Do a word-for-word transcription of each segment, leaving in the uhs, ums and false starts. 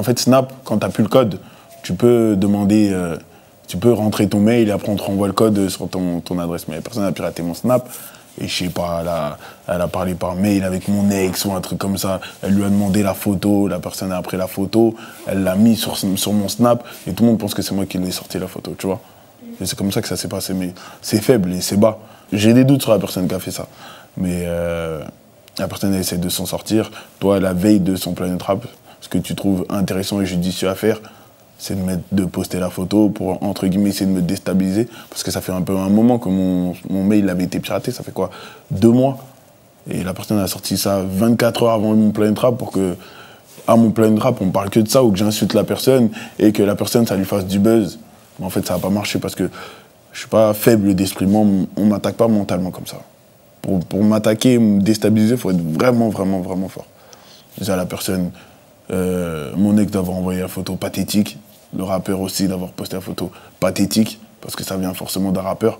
fait, Snap, quand tu n'as plus le code, tu peux demander, euh, tu peux rentrer ton mail et après on te renvoie le code sur ton, ton adresse mail. Personne n'a piraté mon Snap. Et je sais pas, elle a, elle a parlé par mail avec mon ex ou un truc comme ça. Elle lui a demandé la photo, la personne a pris la photo, elle l'a mis sur, sur mon Snap et tout le monde pense que c'est moi qui lui ai sorti la photo, tu vois. Et c'est comme ça que ça s'est passé, mais c'est faible et c'est bas. J'ai des doutes sur la personne qui a fait ça. Mais euh, la personne elle essaie de s'en sortir. Toi, la veille de son Planet Rap, ce que tu trouves intéressant et judicieux à faire, c'est de, mettre, de poster la photo pour, entre guillemets, essayer de me déstabiliser. Parce que ça fait un peu un moment que mon, mon mail avait été piraté, ça fait quoi, deux mois. Et la personne a sorti ça vingt-quatre heures avant mon Planet Rap pour que, à mon Planet Rap, on parle que de ça ou que j'insulte la personne et que la personne, ça lui fasse du buzz. Mais en fait, ça n'a pas marché parce que je suis pas faible d'esprit. Moi, on m'attaque pas mentalement comme ça. Pour, pour m'attaquer, me déstabiliser, il faut être vraiment, vraiment, vraiment fort. Déjà, la personne, euh, mon ex d'avoir envoyé la photo pathétique, le rappeur aussi d'avoir posté la photo pathétique, parce que ça vient forcément d'un rappeur.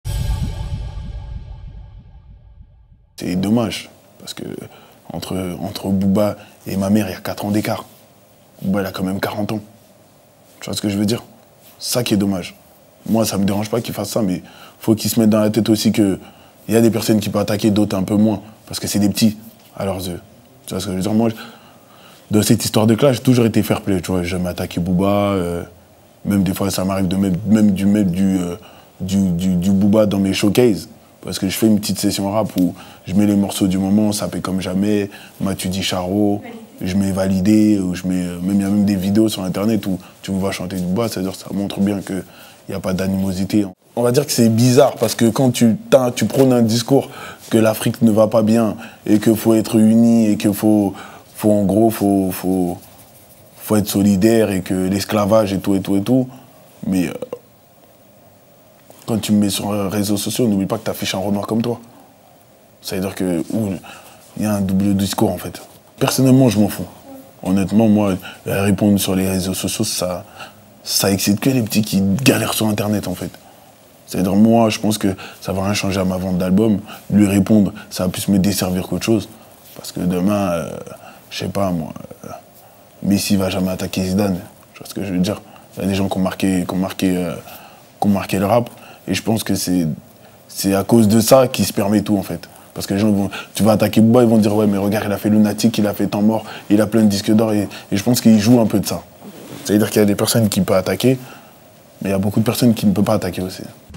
C'est dommage, parce que entre, entre Booba et ma mère, il y a quatre ans d'écart. Booba, il a quand même quarante ans. Tu vois ce que je veux dire? Ça qui est dommage. Moi, ça me dérange pas qu'il fasse ça, mais il faut qu'il se mette dans la tête aussi qu'il y a des personnes qui peuvent attaquer, d'autres un peu moins, parce que c'est des petits à leurs yeux. Tu vois ce que je veux dire? Moi, dans cette histoire de clash, j'ai toujours été fair play, tu vois. J'ai jamais attaqué Booba, euh, même des fois, ça m'arrive de mettre même du, mettre du, euh, du, du, du Booba dans mes showcases, parce que je fais une petite session rap où je mets les morceaux du moment, ça paie comme jamais, Mathieu Di Charo, je mets Validé, ou je mets, même il y a même des vidéos sur internet où tu me vois chanter du Booba, c'est-à-dire ça montre bien qu'il n'y a pas d'animosité. On va dire que c'est bizarre parce que quand tu, tu prônes un discours que l'Afrique ne va pas bien et qu'il faut être uni et qu'il faut, faut, en gros, faut, faut, faut être solidaire et que l'esclavage et tout et tout et tout, mais euh, quand tu me mets sur les réseaux sociaux, n'oublie pas que tu affiches un Renoir comme toi. Ça veut dire qu'il y a un double discours en fait. Personnellement, je m'en fous. Honnêtement, moi, répondre sur les réseaux sociaux, ça, ça excite que les petits qui galèrent sur Internet en fait. C'est-à-dire, moi, je pense que ça va rien changer à ma vente d'album. Lui répondre, ça va plus me desservir qu'autre chose. Parce que demain, euh, je sais pas, moi, euh, Messi va jamais attaquer Zidane. Tu vois ce que je veux dire? Il y a des gens qui ont marqué, qui ont marqué, euh, qui ont marqué le rap. Et je pense que c'est à cause de ça qu'il se permet tout, en fait. Parce que les gens vont, tu vas attaquer Booba, ils vont dire, ouais, mais regarde, il a fait Lunatic, il a fait Temps Mort, il a plein de disques d'or. Et, et je pense qu'il joue un peu de ça. C'est-à-dire qu'il y a des personnes qui peuvent attaquer, mais il y a beaucoup de personnes qui ne peuvent pas attaquer aussi.